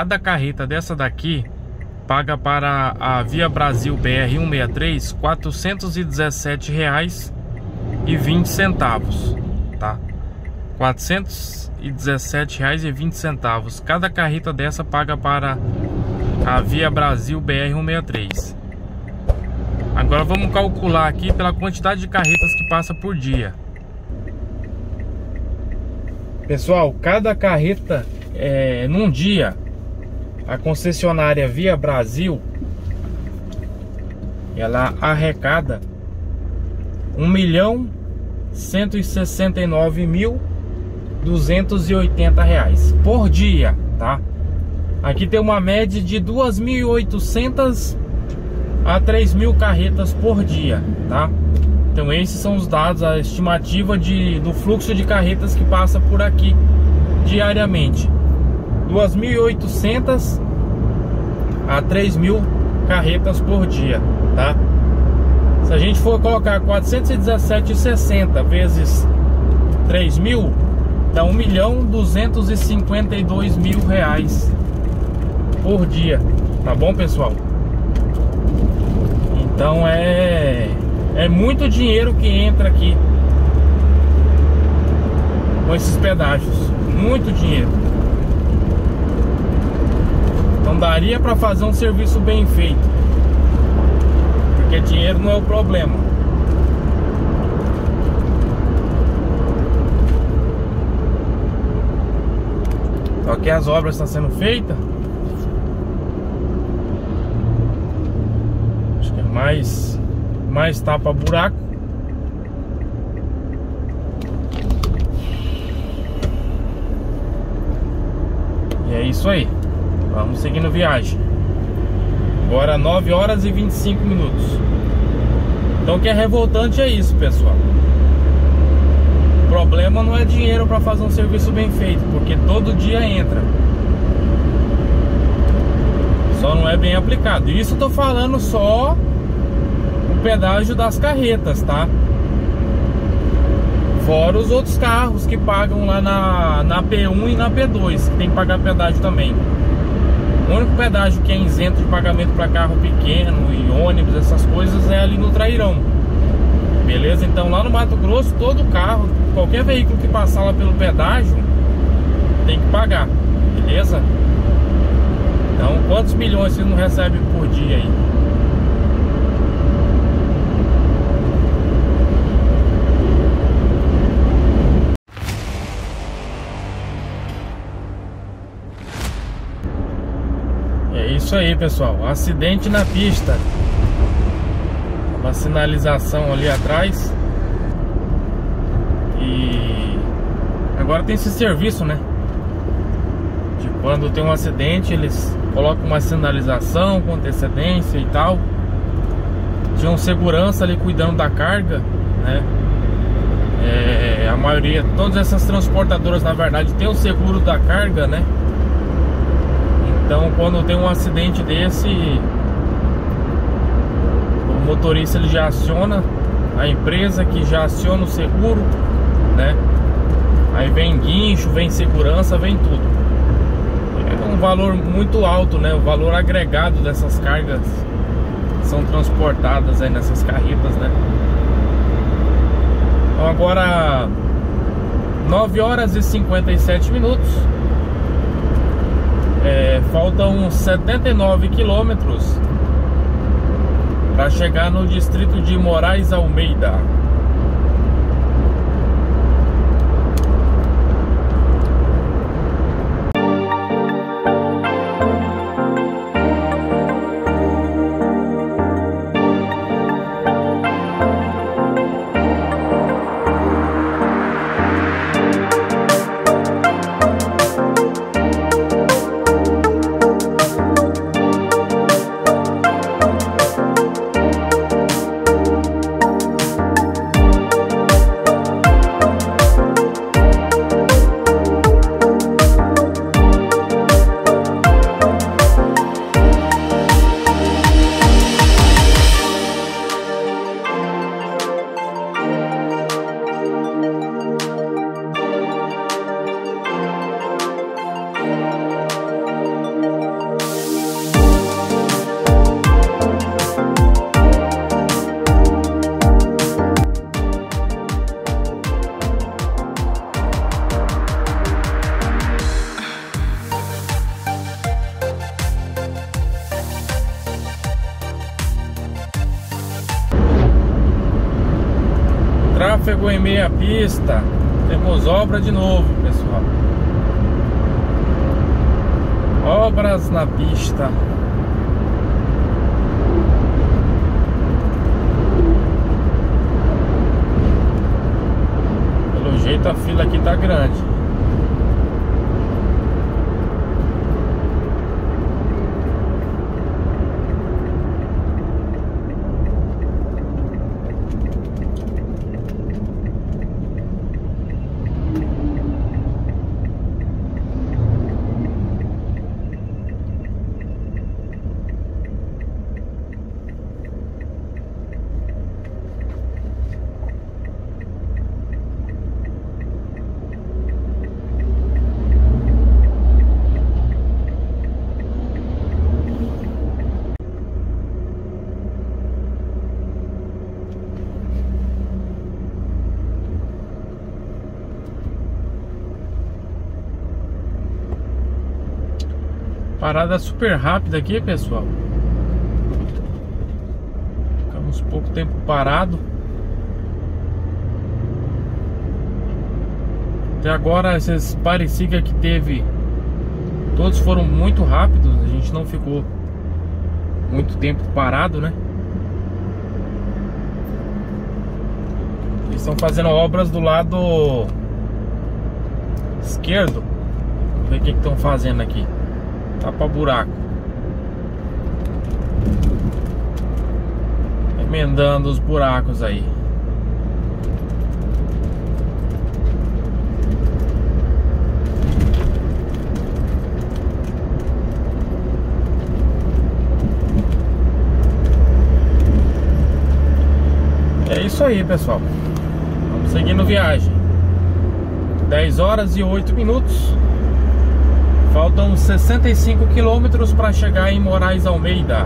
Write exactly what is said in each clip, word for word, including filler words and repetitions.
cada carreta dessa daqui paga para a Via Brasil B R cento e sessenta e três quatrocentos e dezessete reais e vinte centavos, tá? quatrocentos e dezessete reais e vinte centavos. Cada carreta dessa paga para a Via Brasil B R cento e sessenta e três. Agora vamos calcular aqui pela quantidade de carretas que passa por dia. Pessoal, cada carreta é, num dia, a concessionária Via Brasil, ela arrecada um milhão cento e sessenta e nove mil duzentos e oitenta reais por dia, tá? Aqui tem uma média de duas mil e oitocentas a três mil carretas por dia, tá? Então esses são os dados, a estimativa de, do fluxo de carretas que passa por aqui diariamente. duas mil e oitocentas a três mil carretas por dia, tá? Se a gente for colocar quatrocentos e dezessete e sessenta vezes três mil, dá um milhão duzentos e cinquenta e dois mil reais por dia, tá bom, pessoal? Então é é muito dinheiro que entra aqui com esses pedágios, muito dinheiro. Então daria para fazer um serviço bem feito, porque dinheiro não é o problema. Só que as obras estão sendo feitas. Acho que é mais mais tapa buraco. E é isso aí. Vamos seguindo viagem. Agora nove horas e vinte e cinco minutos. Então o que é revoltante é isso, pessoal. O problema não é dinheiro para fazer um serviço bem feito, porque todo dia entra. Só não é bem aplicado. Isso eu tô falando só o pedágio das carretas, tá? Fora os outros carros que pagam lá na, na P um e na P dois, que tem que pagar pedágio também. O único pedágio que é isento de pagamento para carro pequeno e ônibus, essas coisas, é ali no Trairão. Beleza? Então lá no Mato Grosso, todo carro, qualquer veículo que passar lá pelo pedágio, tem que pagar. Beleza? Então quantos milhões você não recebe por dia aí? É isso aí, pessoal. Acidente na pista. Uma sinalização ali atrás. E agora tem esse serviço, né? De quando tem um acidente, eles colocam uma sinalização com antecedência e tal. Tinha um segurança ali cuidando da carga, né? É, a maioria, todas essas transportadoras, na verdade, tem o seguro da carga, né? Então quando tem um acidente desse, o motorista ele já aciona a empresa, que já aciona o seguro, né? Aí vem guincho, vem segurança, vem tudo. É um valor muito alto, né? O valor agregado dessas cargas são transportadas aí nessas carretas, né? Então agora nove horas e cinquenta e sete minutos. É, faltam setenta e nove quilômetros para chegar no distrito de Moraes Almeida. trafegou em meia pista. Temos obra de novo, pessoal. Obras na pista. Pelo jeito a fila aqui tá grande. Parada super rápida aqui, pessoal. Ficamos pouco tempo parado. Até agora esses Parisiga que teve, todos foram muito rápidos. A gente não ficou muito tempo parado, né? Eles estão fazendo obras do lado esquerdo. Vamos ver o que estão fazendo aqui. Tapa buraco. Emendando os buracos aí. É isso aí, pessoal. Vamos seguindo viagem. dez horas e oito minutos. Faltam sessenta e cinco quilômetros para chegar em Moraes Almeida.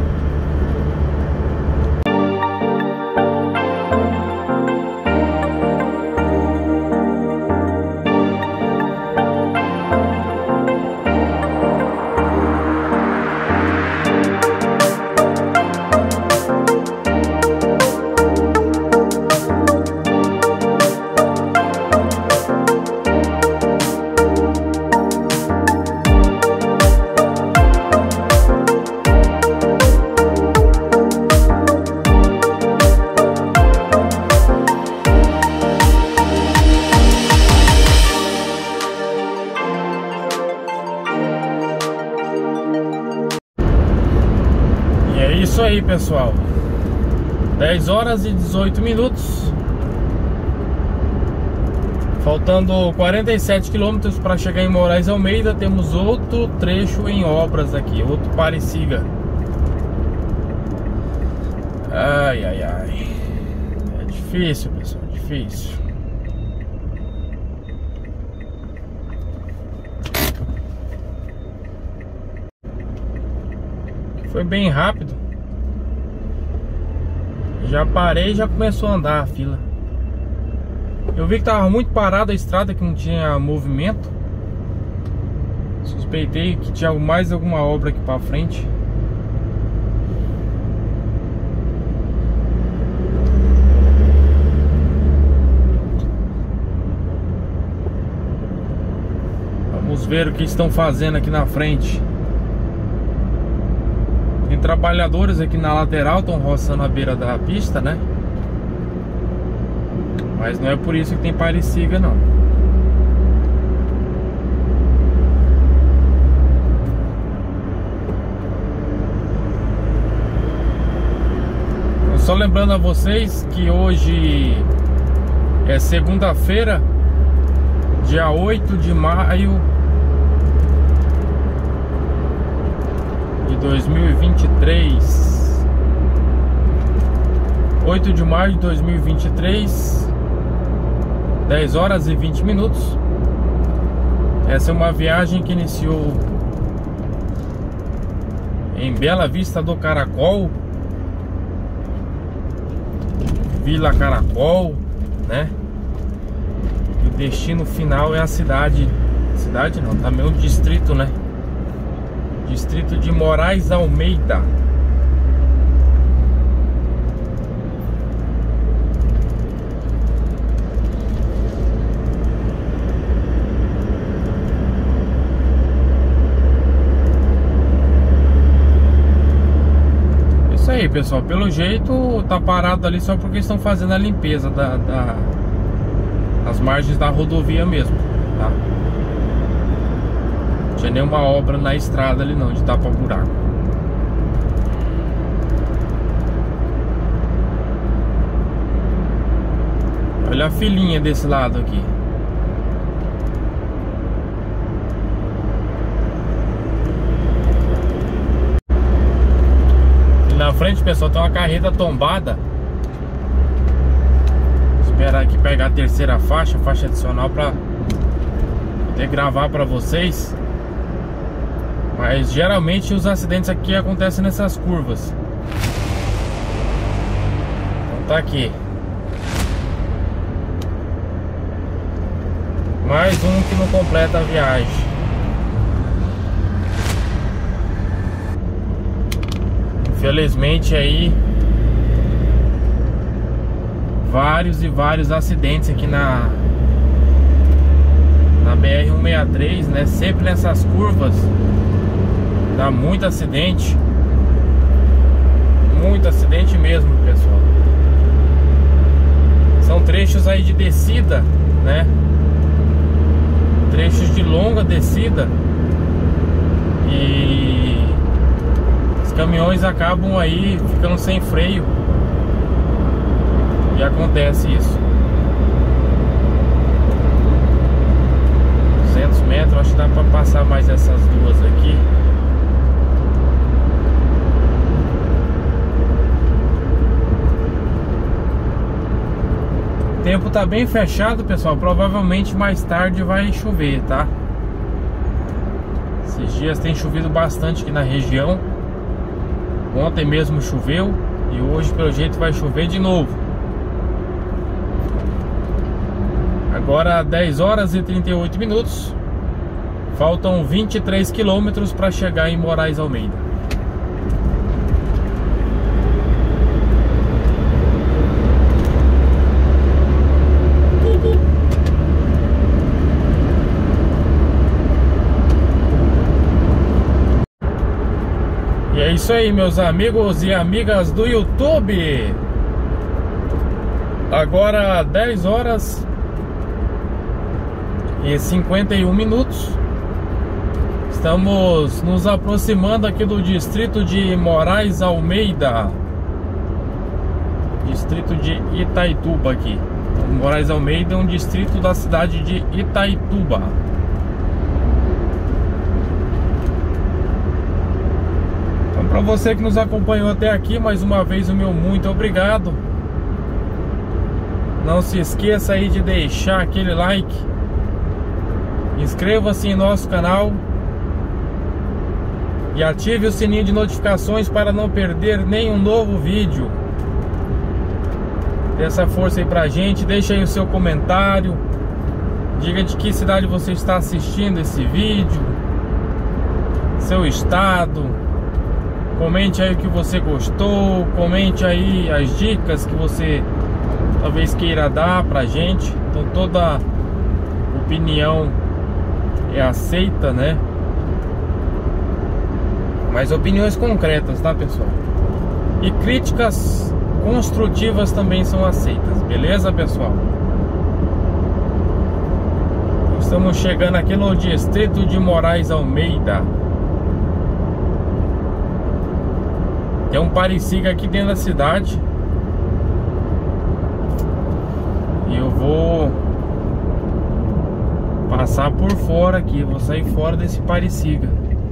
Isso aí, pessoal. dez horas e dezoito minutos. Faltando quarenta e sete quilômetros para chegar em Moraes Almeida. Temos outro trecho em obras aqui, outro Parisiga. Ai, ai, ai. É difícil, pessoal, difícil. Foi bem rápido. Já parei e já começou a andar a fila. Eu vi que tava muito parada a estrada, que não tinha movimento. Suspeitei que tinha mais alguma obra aqui pra frente. Vamos ver o que estão fazendo aqui na frente. Tem trabalhadores aqui na lateral, estão roçando a beira da pista, né? Mas não é por isso que tem Parisiga, não. Só lembrando a vocês que hoje é segunda-feira, dia oito de maio de dois mil e vinte e três. oito de maio de dois mil e vinte e três, dez horas e vinte minutos. Essa é uma viagem que iniciou em Bela Vista do Caracol, Vila Caracol, né? E o destino final é a cidade, cidade não, também o distrito, né? Distrito de Moraes Almeida. aí, pessoal. Pelo jeito tá parado ali só porque estão fazendo a limpeza da, da as margens da rodovia mesmo, tá? Não tinha nenhuma obra na estrada ali não, de tapa buraco. Olha a filinha desse lado aqui. E na frente, pessoal, tem uma carreta tombada. Esperar aqui pegar a terceira faixa, faixa adicional, para poder gravar para vocês. Mas geralmente os acidentes aqui acontecem nessas curvas. Então tá aqui. Mais um que não completa a viagem. Infelizmente aí vários e vários acidentes aqui na na B R cento e sessenta e três, né? Sempre nessas curvas dá muito acidente. Muito acidente mesmo, pessoal. São trechos aí de descida, né? Trechos de longa descida. E os caminhões acabam aí ficando sem freio. E acontece isso. duzentos metros, acho que dá pra passar mais essas duas aqui. O tempo tá bem fechado, pessoal. Provavelmente mais tarde vai chover, tá? Esses dias tem chovido bastante aqui na região. Ontem mesmo choveu e hoje pelo jeito vai chover de novo. Agora dez horas e trinta e oito minutos. Faltam vinte e três quilômetros para chegar em Moraes Almeida. E é isso aí, meus amigos e amigas do YouTube. Agora dez horas e cinquenta e um minutos. Estamos nos aproximando aqui do distrito de Moraes Almeida, distrito de Itaituba aqui. Moraes Almeida é um distrito da cidade de Itaituba. Então, para você que nos acompanhou até aqui, mais uma vez o meu muito obrigado. Não se esqueça aí de deixar aquele like. Inscreva-se em nosso canal e ative o sininho de notificações para não perder nenhum novo vídeo. Dê essa força aí pra gente. Deixa aí o seu comentário. Diga de que cidade você está assistindo esse vídeo, seu estado. Comente aí o que você gostou. Comente aí as dicas que você talvez queira dar pra gente. Então toda opinião é aceita, né? Mas opiniões concretas, tá, pessoal? E críticas construtivas também são aceitas, beleza, pessoal? Estamos chegando aqui no distrito de Moraes Almeida. Tem um Parisiga aqui dentro da cidade. E eu vou passar por fora aqui, vou sair fora desse Parisiga.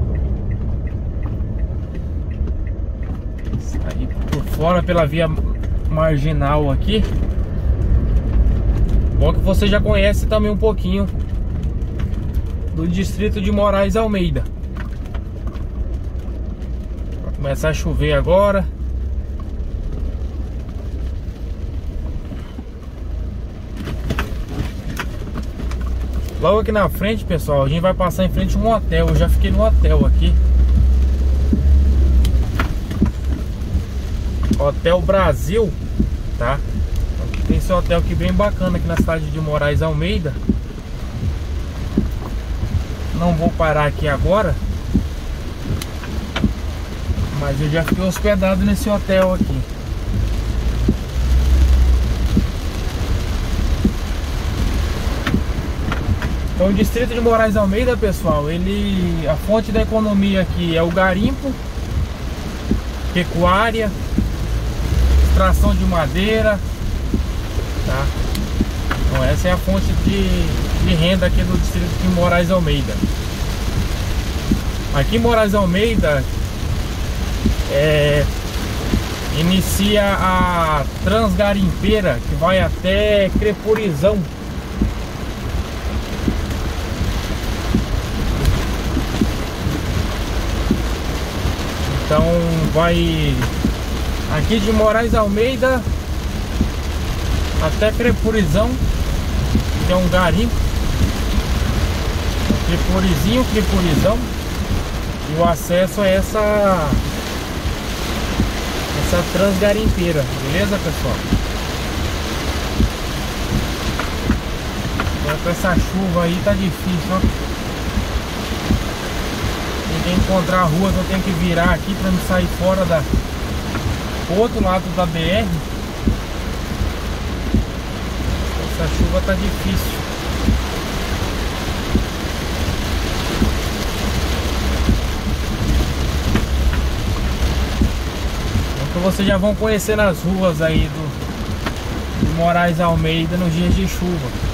Sair por fora pela via marginal aqui. Bom que você já conhece também um pouquinho do distrito de Moraes Almeida. Vai começar a chover agora. Logo aqui na frente, pessoal, a gente vai passar em frente a um hotel. Eu já fiquei no hotel aqui. Hotel Brasil, tá? Tem esse hotel aqui bem bacana aqui na cidade de Moraes Almeida. Não vou parar aqui agora, Mas eu já fiquei hospedado nesse hotel aqui. Então o distrito de Moraes Almeida, pessoal, ele, a fonte da economia aqui é o garimpo, pecuária, extração de madeira, tá? Então essa é a fonte de, de renda aqui do distrito de Moraes Almeida. Aqui em Moraes Almeida é, inicia a Transgarimpeira, que vai até Crepurizão. Então vai aqui de Moraes Almeida até Crepurizão, que é um garimpo. Crepurizinho, Crepurizão. E o acesso é essa essa Transgarimpeira, beleza, pessoal? Agora com essa chuva aí tá difícil, ó. Tem que encontrar ruas, eu tenho que virar aqui para não sair fora da do outro lado da B R. Essa chuva tá difícil. Então vocês já vão conhecer as ruas aí do, do Moraes Almeida nos dias de chuva.